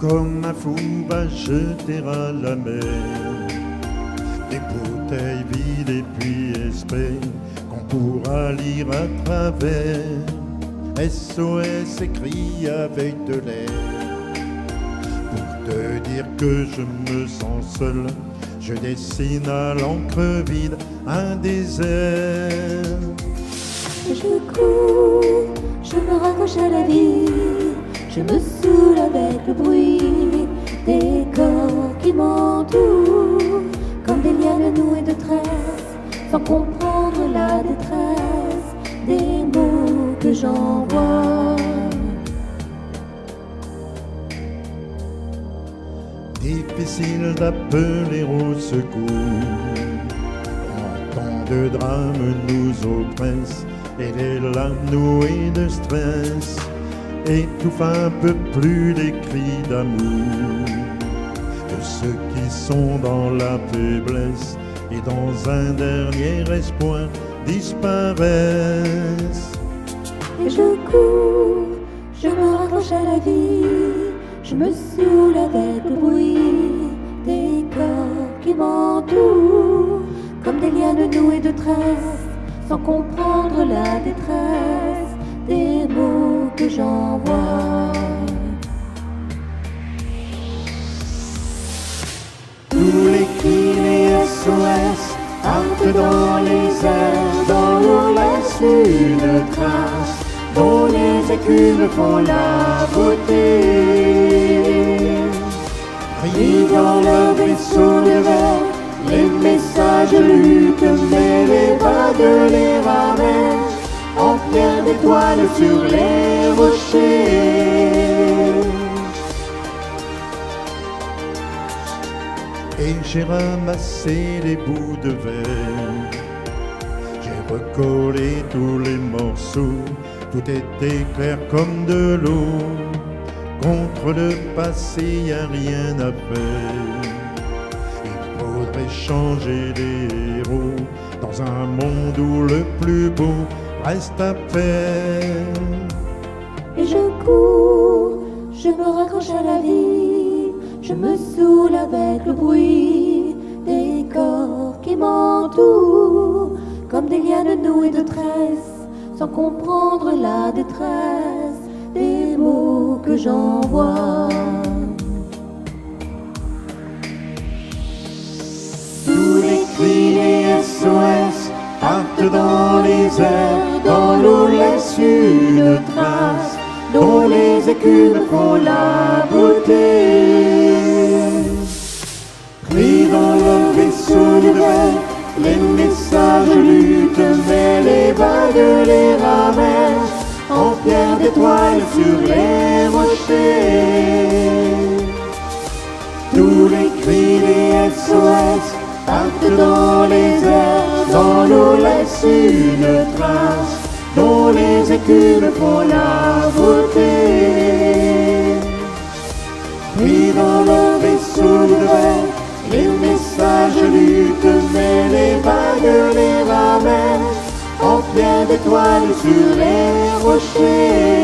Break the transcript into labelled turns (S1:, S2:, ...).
S1: comme un fou va jeter à la mer des bouteilles vides et puis espère qu'on pourra lire à travers. SOS écrit avec de l'air pour te dire que je me sens seul. Je dessine à l'encre vide un désert.
S2: Je cours, je me raccroche à la vie, je me saoule avec le bruit des corps qui m'entourent, comme des lianes nouées de tresses, sans comprendre la détresse des mots que j'envoie.
S1: Difficile d'appeler au secours, en temps de drame nous oppresse, et les larmes nouées de stress étouffent un peu plus les cris d'amour de ceux qui sont dans la faiblesse et dans un dernier espoir disparaissent.
S2: Et je cours, je me raccroche à la vie, je me saoule avec le bruit des corps qui m'entourent, comme des lianes nouées de tresses, sans comprendre la détresse des mots que j'envoie.
S1: Tous les cris, les SOS partent dans les airs, dans l'eau laisse une trace, dont les écumes font la beauté. Brillent dans le vaisseau de verre, les messages luttent, mais les vagues les ramènent en pierre d'étoiles sur les rochers. Et j'ai ramassé les bouts de verre, j'ai recollé tous les morceaux, tout était clair comme de l'eau. Contre le passé, y a rien à faire. Il faudrait changer les héros dans un monde où le plus beau reste à faire.
S2: Et je cours, je me raccroche à la vie, je me saoule avec le bruit des corps qui m'entourent, comme des lianes nouées de tresses, sans comprendre la détresse des mots que j'envoie.
S1: Tous les cris, les SOS partent dans les airs, dans l'eau laisse une trace, dont les écumes font la beauté. Pris dans le vaisseau de verre, les messages luttent, mais les vagues les ramènent en pierre d'étoiles sur les rochers. Tous les cris, les SOS partent dans les airs, dans l'eau laisse une trace, dont les écumes font la beauté. Pris dans le vaisseau de verre, les messages luttent, mais les vagues les ramènent en pierre d'étoiles sur les rochers.